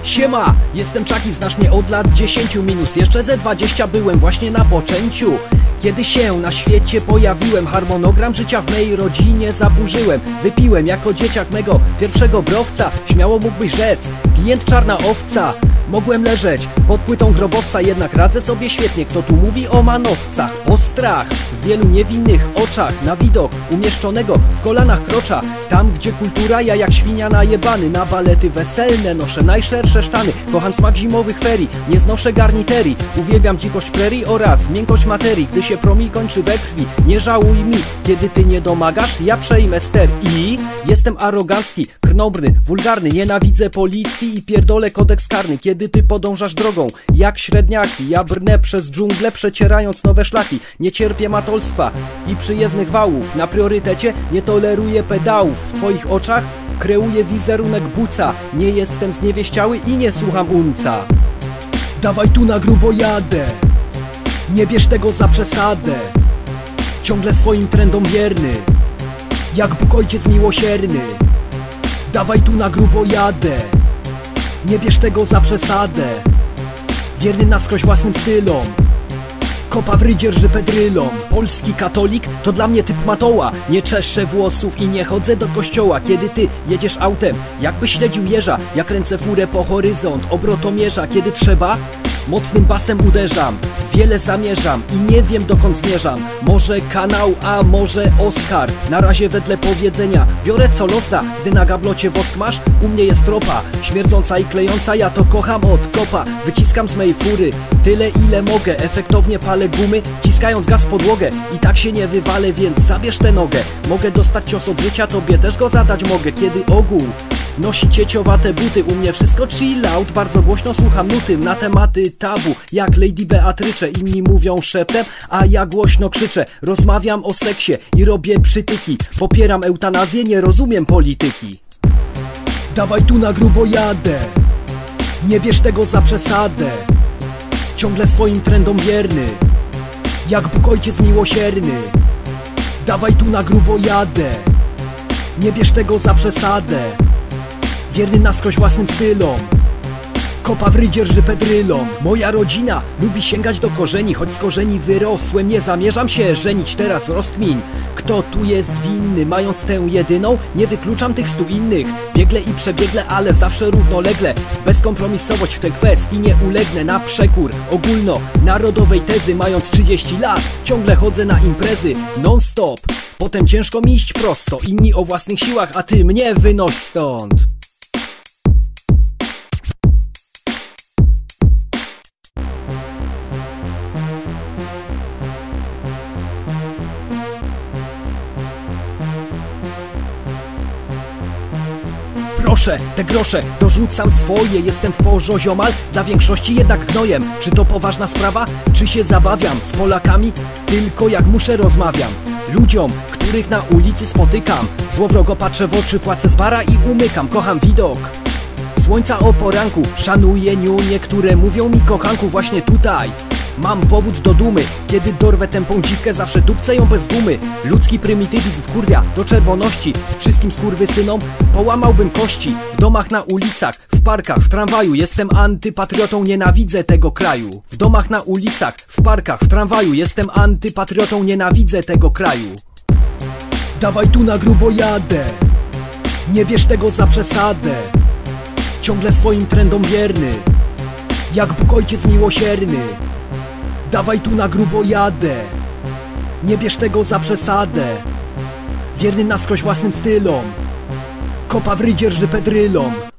Siema, jestem Chucky, znasz mnie od lat 10 minus jeszcze ze 20 byłem właśnie na poczęciu. Kiedy się na świecie pojawiłem, harmonogram życia w mej rodzinie zaburzyłem. Wypiłem jako dzieciak mego pierwszego browca, śmiało mógłbyś rzec, klient czarna owca. Mogłem leżeć pod płytą grobowca, jednak radzę sobie świetnie. Kto tu mówi o manowcach? Postrach w wielu niewinnych oczach, na widok umieszczonego w kolanach krocza. Tam gdzie kultura, ja jak świnia najebany. Na balety weselne noszę najszersze sztany. Kocham smak zimowych ferii, nie znoszę garniterii. Uwielbiam dzikość prerii oraz miękkość materii. Gdy się promi kończy we krwi, nie żałuj mi. Kiedy ty nie domagasz, ja przejmę ster. I jestem arogancki, krnąbrny, wulgarny. Nienawidzę policji i pierdolę kodeks karny. Kiedy ty podążasz drogą jak średniaki, ja brnę przez dżunglę, przecierając nowe szlaki. Nie cierpię matolstwa i przyjezdnych wałów. Na priorytecie nie toleruję pedałów. W twoich oczach kreuję wizerunek buca. Nie jestem zniewieściały i nie słucham unca. Dawaj tu na grubo jadę, nie bierz tego za przesadę. Ciągle swoim trendom wierny, jak Bóg Ojciec miłosierny. Dawaj tu na grubo jadę, nie bierz tego za przesadę. Wierny na skroś własnym stylom, kopa w ryj dzierży pedrylom. Polski katolik to dla mnie typ matoła. Nie czeszę włosów i nie chodzę do kościoła. Kiedy ty jedziesz autem, jakby śledził jeża, ja kręcę furę po horyzont obrotomierza. Kiedy trzeba, mocnym basem uderzam. Wiele zamierzam i nie wiem dokąd zmierzam. Może kanał, a może Oscar. Na razie wedle powiedzenia biorę co los da. Gdy na gablocie wosk masz, u mnie jest tropa. Śmierdząca i klejąca, ja to kocham od kopa. Wyciskam z mej fury tyle ile mogę. Efektownie palę gumy, ciskając gaz w podłogę. I tak się nie wywalę, więc zabierz tę nogę. Mogę dostać cios od życia, tobie też go zadać mogę. Kiedy ogół nosi cieciowate buty, u mnie wszystko chill out. Bardzo głośno słucham nuty na tematy tabu, jak Lady Beatrycze. Inni mówią szeptem, a ja głośno krzyczę. Rozmawiam o seksie i robię przytyki. Popieram eutanazję, nie rozumiem polityki. Dawaj tu na grubo jadę, nie bierz tego za przesadę. Ciągle swoim trendom wierny, jak Bóg Ojciec miłosierny. Dawaj tu na grubo jadę, nie bierz tego za przesadę. Wierny na skroś własnym stylom, kopa w ryj dzierży pedrylom. Moja rodzina lubi sięgać do korzeni, choć z korzeni wyrosłem. Nie zamierzam się żenić, teraz rozkmin, kto tu jest winny. Mając tę jedyną, nie wykluczam tych 100 innych. Biegle i przebiegle, ale zawsze równolegle. Bezkompromisowość w tej kwestii nie ulegnę. Na przekór ogólnonarodowej tezy, mając 30 lat, ciągle chodzę na imprezy non stop. Potem ciężko mi iść prosto. Inni o własnych siłach, a ty mnie wynoś stąd. Proszę, te grosze dorzucam swoje. Jestem w porze ziomal, dla większości jednak gnojem. Czy to poważna sprawa? Czy się zabawiam? Z Polakami tylko jak muszę rozmawiam. Ludziom, których na ulicy spotykam, złowrogo patrzę w oczy, płacę z bara i umykam. Kocham widok słońca o poranku, szanuję niunie, które mówią mi kochanku. Właśnie tutaj mam powód do dumy. Kiedy dorwę tępą dziwkę, zawsze dupcę ją bez gumy. Ludzki prymitywizm wkurwia do czerwoności. Wszystkim skurwysynom połamałbym kości. W domach, na ulicach, w parkach, w tramwaju. Jestem antypatriotą, nienawidzę tego kraju. W domach, na ulicach, w parkach, w tramwaju. Jestem antypatriotą, nienawidzę tego kraju. Dawaj tu na grubo jadę, nie bierz tego za przesadę. Ciągle swoim trendom wierny, jak Bóg Ojciec miłosierny. Dawaj tu na grubo jadę, nie bierz tego za przesadę. Wierny na skroś własnym stylom, kopa w ryj dzierży pedrylom.